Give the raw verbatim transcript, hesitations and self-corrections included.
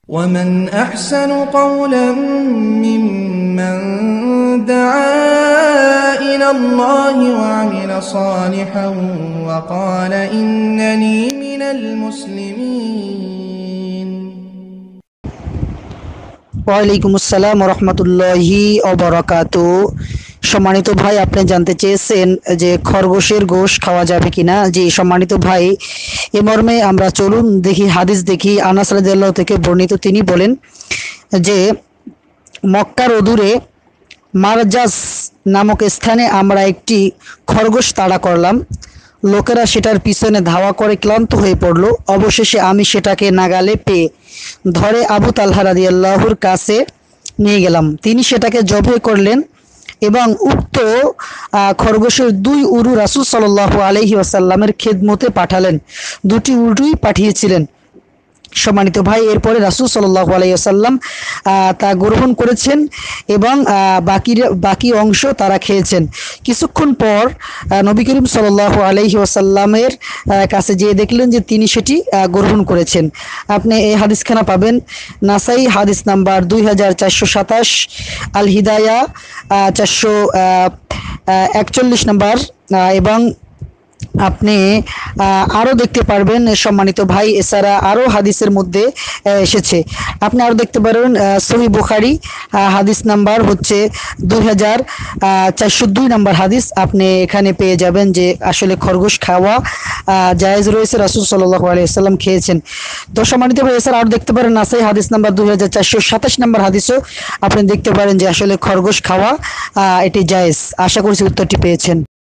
ومن أحسن قولا ممن دعا إلى الله وعمل صالحا وقال إنني من المسلمين। ওয়ালাইকুম আসসালাম ওয়া রাহমাতুল্লাহি ওয়া বারাকাতুহু। সম্মানিত ভাই, আপনি জানতে চেয়েছেন যে খরগোশের গোশ খাওয়া যাবে কিনা। জি সম্মানিত ভাই, এ মর্মে আমরা চলুন দেখি হাদিস দেখি। আনাস রাদিয়াল্লাহু থেকে বর্ণিত, তিনি বলেন যে মক্কার অদূরে মারজাস নামক স্থানে আমরা একটি খরগোশ তাড়া করলাম। লোকেরা সেটার পিছনে ধাওয়া করে ক্লান্ত হয়ে পড়ল। অবশেষে আমি সেটাকে নাগালে পেয়ে ধরে আবু তালহা রাদিয়াল্লাহুর কাছে নিয়ে গেলাম। তিনি সেটাকে জবাই করলেন এবং উক্ত খরগোশের দুই উরু রাসূল সাল্লাল্লাহু আলাইহি ওয়াসাল্লামের খেদমতে পাঠালেন। দুটি উরুই পাঠিয়েছিলেন। সম্মানিত ভাই, এরপরে রাসূল সাল্লাল্লাহু আলাইহি ওয়াসাল্লাম তা গ্রহণ করেছেন এবং বাকি বাকি অংশ তারা খেয়েছেন। কিছুক্ষণ পর নবী করিম সাল্লাল্লাহু আলাইহি ওয়াসাল্লামের কাছে যেয়ে দেখলেন যে তিনি সেটি গ্রহণ করেছেন। আপনি এই হাদিসখানা পাবেন নাসাই হাদিস নাম্বার দুই হাজার চারশো সাতাশ, আল হিদায়া চারশো একচল্লিশ নাম্বার, এবং আপনি আরও দেখতে পারবেন সম্মানিত ভাই, এছাড়া আরও হাদিসের মধ্যে এসেছে। আপনি আরও দেখতে পারবেন সহিহ বুখারী হাদিস নাম্বার হচ্ছে দুই হাজার চারশো দুই নাম্বার হাদিস। আপনি এখানে পেয়ে যাবেন যে আসলে খরগোশ খাওয়া জায়েজ রয়েছে, রাসূল সাল্লাল্লাহু আলাইহি ওয়াসাল্লাম খেয়েছেন। তো সম্মানিত ভাই, এছাড়া আরও দেখতে পারেন নাসাই হাদিস নাম্বার দুই হাজার চারশো সাতাশ নাম্বার হাদিসও আপনি দেখতে পারেন যে আসলে খরগোশ খাওয়া এটি জায়েজ। আশা করছি উত্তরটি পেয়েছেন।